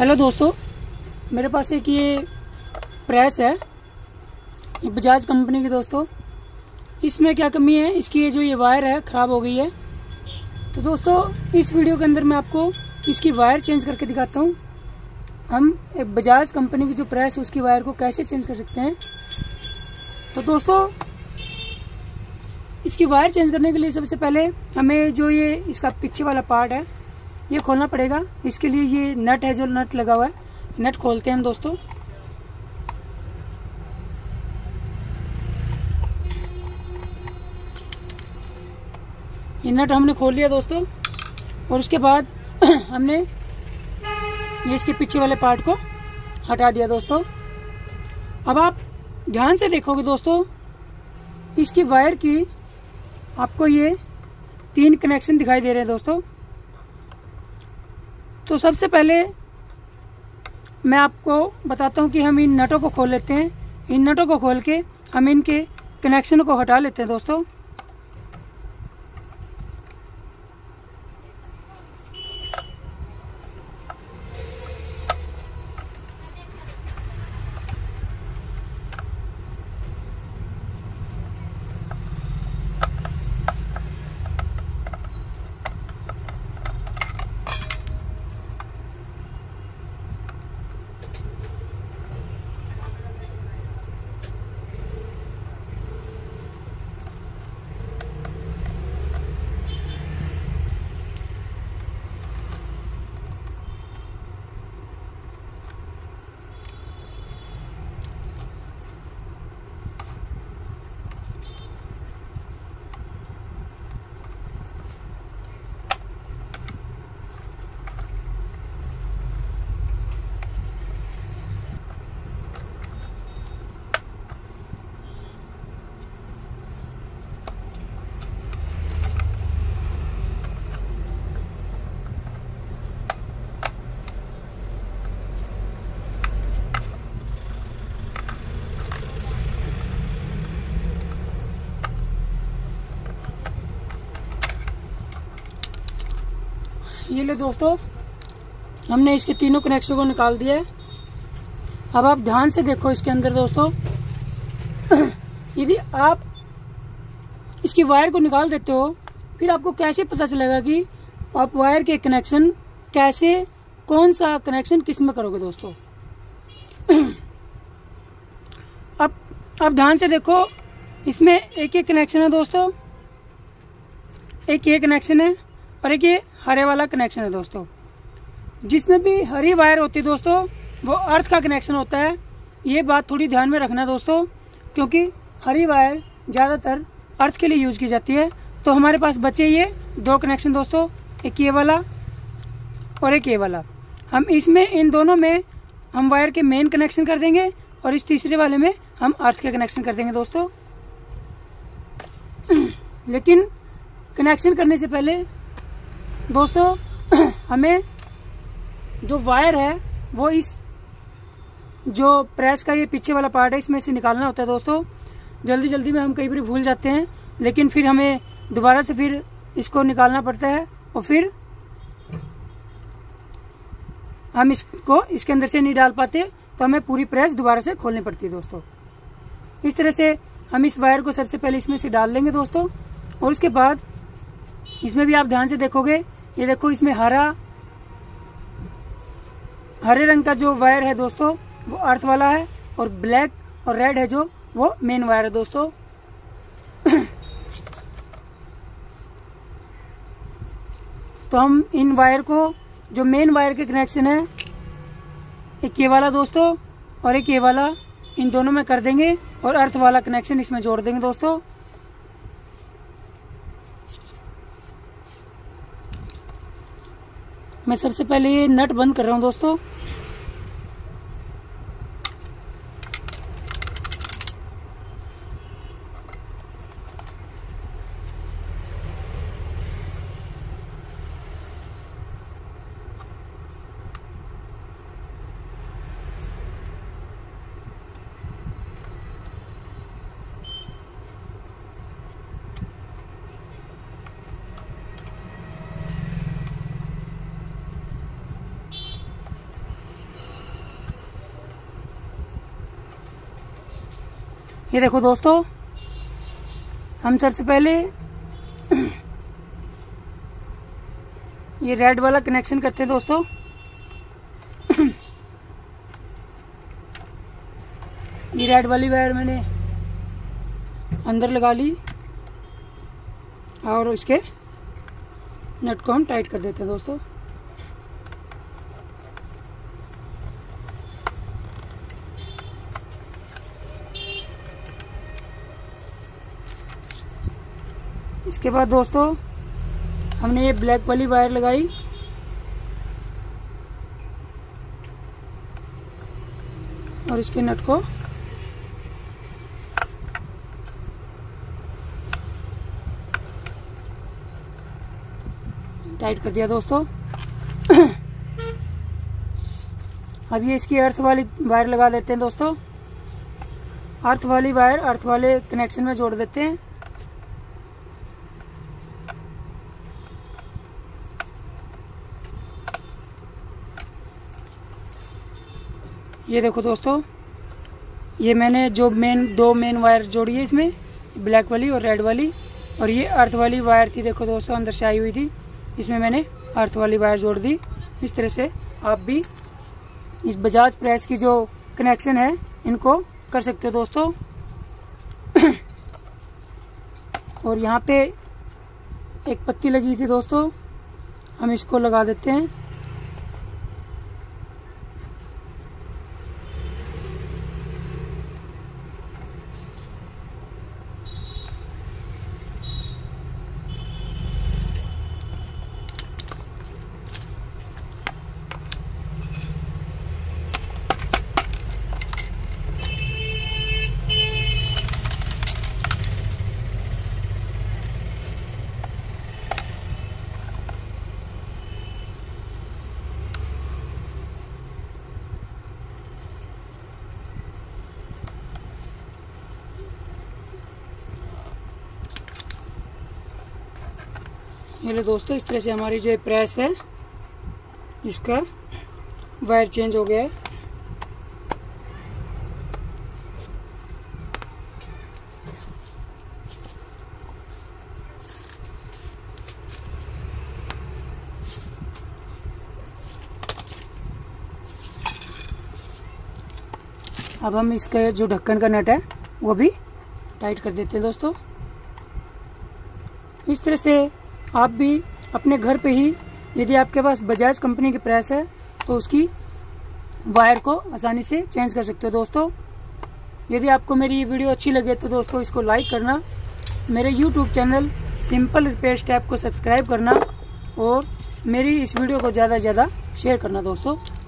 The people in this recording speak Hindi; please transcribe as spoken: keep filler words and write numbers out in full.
हेलो दोस्तों, मेरे पास एक ये प्रेस है, ये बजाज कंपनी की। दोस्तों इसमें क्या कमी है, इसकी ये जो ये वायर है ख़राब हो गई है। तो दोस्तों इस वीडियो के अंदर मैं आपको इसकी वायर चेंज करके दिखाता हूँ। हम एक बजाज कंपनी की जो प्रेस है उसकी वायर को कैसे चेंज कर सकते हैं। तो दोस्तों इसकी वायर चेंज करने के लिए सबसे पहले हमें जो ये इसका पीछे वाला पार्ट है ये खोलना पड़ेगा। इसके लिए ये नट है, जो नट लगा हुआ है, नट खोलते हैं हम दोस्तों। ये नट हमने खोल लिया दोस्तों, और उसके बाद हमने ये इसके पीछे वाले पार्ट को हटा दिया दोस्तों। अब आप ध्यान से देखोगे दोस्तों, इसकी वायर की आपको ये तीन कनेक्शन दिखाई दे रहे हैं दोस्तों। तो सबसे पहले मैं आपको बताता हूँ कि हम इन नटों को खोल लेते हैं। इन नटों को खोल के हम इनके कनेक्शन को हटा लेते हैं दोस्तों। ये ले दोस्तों, हमने इसके तीनों कनेक्शन को निकाल दिया है। अब आप ध्यान से देखो इसके अंदर दोस्तों, यदि आप इसकी वायर को निकाल देते हो, फिर आपको कैसे पता चलेगा कि आप वायर के कनेक्शन कैसे, कौन सा कनेक्शन किस में करोगे दोस्तों। अब आप ध्यान से देखो, इसमें एक एक कनेक्शन है दोस्तों, एक ये कनेक्शन है और एक ये हरे वाला कनेक्शन है दोस्तों। जिसमें भी हरी वायर होती है दोस्तों, वो अर्थ का कनेक्शन होता है। ये बात थोड़ी ध्यान में रखना दोस्तों, क्योंकि हरी वायर ज़्यादातर अर्थ के लिए यूज़ की जाती है। तो हमारे पास बचे ये दो कनेक्शन दोस्तों, एक ये वाला और एक ये वाला। हम इसमें इन दोनों में हम वायर के मेन कनेक्शन कर देंगे, और इस तीसरे वाले में हम अर्थ के कनेक्शन कर देंगे दोस्तों। लेकिन कनेक्शन करने से पहले दोस्तों हमें जो वायर है वो इस जो प्रेस का ये पीछे वाला पार्ट है इसमें से निकालना होता है दोस्तों। जल्दी जल्दी में हम कई बार भूल जाते हैं, लेकिन फिर हमें दोबारा से फिर इसको निकालना पड़ता है, और फिर हम इसको इसके अंदर से नहीं डाल पाते, तो हमें पूरी प्रेस दोबारा से खोलनी पड़ती है दोस्तों। इस तरह से हम इस वायर को सबसे पहले इसमें से डाल लेंगे दोस्तों, और उसके बाद इसमें भी आप ध्यान से देखोगे, ये देखो इसमें हरा हरे रंग का जो वायर है दोस्तों वो अर्थ वाला है, और ब्लैक और रेड है जो वो मेन वायर है दोस्तों। तो हम इन वायर को, जो मेन वायर के कनेक्शन है, एक ये वाला दोस्तों और एक ये वाला, इन दोनों में कर देंगे, और अर्थ वाला कनेक्शन इसमें जोड़ देंगे दोस्तों। मैं सबसे पहले ये नट बंद कर रहा हूँ दोस्तों। ये देखो दोस्तों, हम सबसे पहले ये रेड वाला कनेक्शन करते हैं दोस्तों। ये रेड वाली वायर मैंने अंदर लगा ली और इसके नट को हम टाइट कर देते हैं दोस्तों। इसके बाद दोस्तों हमने ये ब्लैक वाली वायर लगाई और इसके नट को टाइट कर दिया दोस्तों। अब ये इसकी अर्थ वाली वायर लगा देते हैं दोस्तों। अर्थ वाली वायर अर्थ वाले कनेक्शन में जोड़ देते हैं। ये देखो दोस्तों, ये मैंने जो मेन दो मेन वायर जोड़ी है इसमें, ब्लैक वाली और रेड वाली, और ये अर्थ वाली वायर थी देखो दोस्तों अंदर से आई हुई थी, इसमें मैंने अर्थ वाली वायर जोड़ दी। इस तरह से आप भी इस बजाज प्रेस की जो कनेक्शन है इनको कर सकते हो दोस्तों। और यहाँ पे एक पत्ती लगी थी दोस्तों, हम इसको लगा देते हैं। ये लो दोस्तों, इस तरह से हमारी जो प्रेस है इसका वायर चेंज हो गया है। अब हम इसका जो ढक्कन का नट है वो भी टाइट कर देते हैं दोस्तों। इस तरह से आप भी अपने घर पे ही, यदि आपके पास बजाज कंपनी की प्रेस है तो उसकी वायर को आसानी से चेंज कर सकते हो दोस्तों। यदि आपको मेरी ये वीडियो अच्छी लगे तो दोस्तों इसको लाइक करना, मेरे YouTube channel simple repair step को सब्सक्राइब करना और मेरी इस वीडियो को ज़्यादा से ज़्यादा शेयर करना दोस्तों।